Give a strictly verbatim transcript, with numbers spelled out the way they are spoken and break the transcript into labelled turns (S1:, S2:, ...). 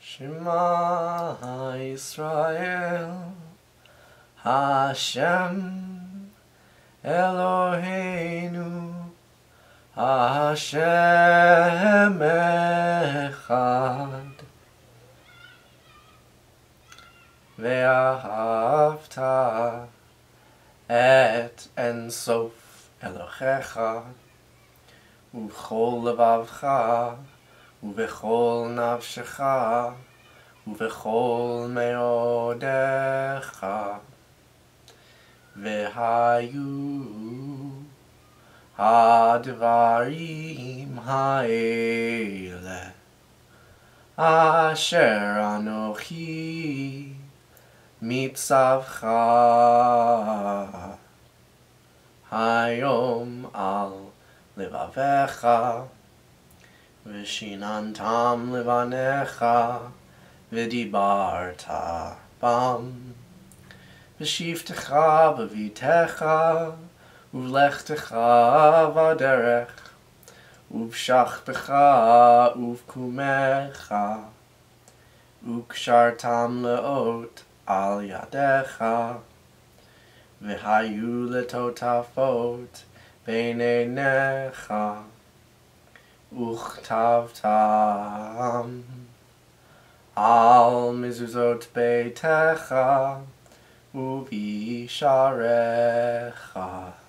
S1: Shema Yisrael, Hashem Eloheinu, Hashem Echad. Vahafta et En Sof Elohecha, U'chol levavcha, U'vechol nafshecha, U'vechol meodecha. V'hayu hadvarim ha'ele asher anochi mitzavcha hayom al levavecha v'shinantam levanecha v'dibarta bam v'shivtecha v'vitecha uvlechtecha v'derech uvshachtecha uvkumecha ukshartam leot al yadecha v'hayu letotafot beinenecha uchtavtam al mezuzot beitecha uvisharecha.